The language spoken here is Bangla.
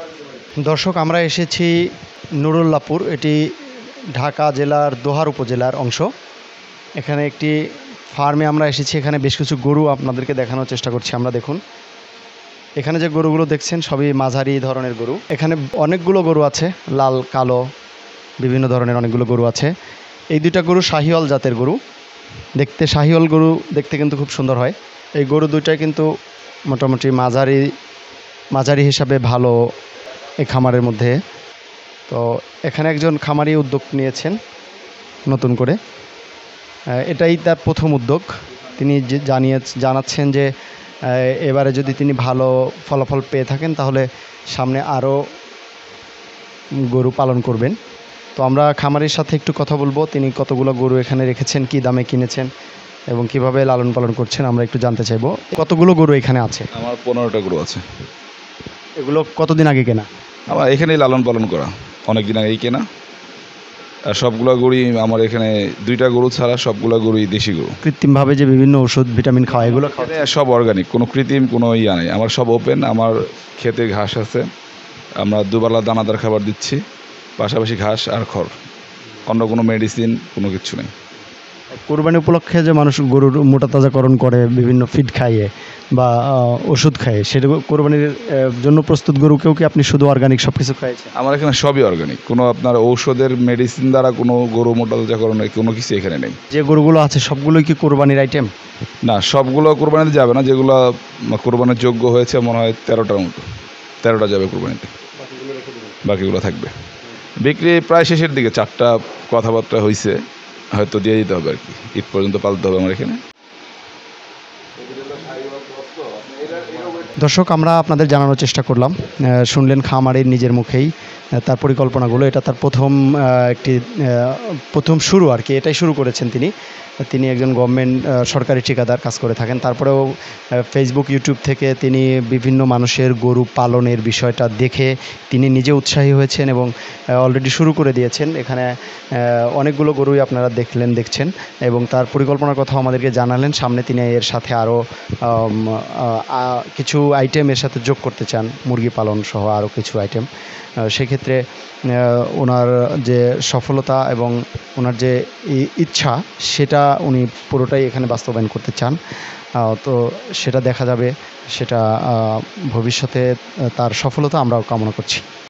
দর্শক, আমরা এসেছি নুরুল্লাপুর। এটি ঢাকা জেলার দোহার উপজেলার অংশ। এখানে একটি ফার্মে আমরা এসেছি। এখানে বেশ কিছু গরু আপনাদেরকে দেখানোর চেষ্টা করছি আমরা। দেখুন, এখানে যে গরুগুলো দেখছেন সবই মাঝারি ধরনের গরু। এখানে অনেকগুলো গরু আছে, লাল কালো বিভিন্ন ধরনের অনেকগুলো গরু আছে। এই দুইটা গরু শাহিওয়াল জাতের গরু। দেখতে শাহিওয়াল গরু দেখতে কিন্তু খুব সুন্দর হয়। এই গরু দুইটাই কিন্তু মোটামুটি মাঝারি হিসাবে ভালো এই খামারের মধ্যে। তো এখানে একজন খামারি উদ্যোগ নিয়েছেন নতুন করে। এটাই তার প্রথম উদ্যোগ। তিনি জানাচ্ছেন যে এবারে যদি তিনি ভালো ফলাফল পেয়ে থাকেন তাহলে সামনে আরও গরু পালন করবেন। তো আমরা খামারির সাথে একটু কথা বলবো, তিনি কতগুলো গরু এখানে রেখেছেন, কী দামে কিনেছেন এবং কিভাবে লালন পালন করছেন আমরা একটু জানতে চাইবো। কতগুলো গরু এখানে আছে? আমার 15টা গরু আছে। এগুলো কতদিন আগে কেনা? আমার এখানেই লালন পালন করা, অনেক দিন আগেই কেনা। আর সবগুলো গরুই আমার এখানে, 2টা গরু ছাড়া সবগুলো গরুই দেশি গরু। কৃত্রিমভাবে যে বিভিন্ন ওষুধ ভিটামিন খাওয়া, এগুলো সব অর্গানিক, কোনো কৃত্রিম কোনো ইয়া নেই। আমার সব ওপেন। আমার ক্ষেতে ঘাস আছে, আমরা দুবেলা দানাদার খাবার দিচ্ছি, পাশাপাশি ঘাস আর খড়। অন্য কোনো মেডিসিন কোনো কিছু নেই। কোরবানি উপলক্ষে যে মানুষ গরুর মোটা তাজাকরণ করে বিভিন্ন ফিড খাইয়ে বা ওষুধ খাইয়ে, সেটা কোরবানির জন্য প্রস্তুত গরুকেও কি আপনি শুধু অর্গানিক সব কিছু খাইয়েছেন? আমার এখানে সবই অর্গানিক, কোনো আপনার ঔষধের মেডিসিন দ্বারা কোনো গরু মোটা তাজাকরণের কোনো কিছু এখানে নেই। যে গরুগুলো আছে সবগুলোই কি কোরবানির আইটেম? না, সবগুলো কোরবানিতে যাবে না। যেগুলো কোরবানির যোগ্য হয়েছে মনে হয় 13টার মতো, 13টা যাবে কোরবানিতে, বাকিগুলো থাকবে। বিক্রি প্রায় শেষের দিকে, 4টা কথাবার্তা হয়েছে, হয়তো দিয়ে দিতে হবে আর কি। ঈদ পর্যন্ত পালতে হবে আমার এখানে। দর্শক, আমরা আপনাদের জানানোর চেষ্টা করলাম, শুনলেন খামারের নিজের মুখেই তার পরিকল্পনাগুলো। এটা তার প্রথম শুরু আর কি। এটাই শুরু করেছেন তিনি একজন গভর্নমেন্ট সরকারি ঠিকাদার কাজ করে থাকেন। তারপরেও ফেসবুক ইউটিউব থেকে তিনি বিভিন্ন মানুষের গরু পালনের বিষয়টা দেখে তিনি নিজে উৎসাহী হয়েছেন এবং অলরেডি শুরু করে দিয়েছেন। এখানে অনেকগুলো গরুই আপনারা দেখছেন এবং তার পরিকল্পনার কথাও আমাদেরকে জানালেন। সামনে তিনি এর সাথে আরও কিছু আইটেম এর সাথে যোগ করতে চান, মুরগি পালন সহ আরও কিছু আইটেম। সেক্ষেত্রে ওনার যে সফলতা এবং ওনার যে ইচ্ছা, সেটা উনি পুরোটাই এখানে বাস্তবায়ন করতে চান। তো সেটা দেখা যাবে, সেটা ভবিষ্যতে তার সফলতা আমরাও কামনা করছি।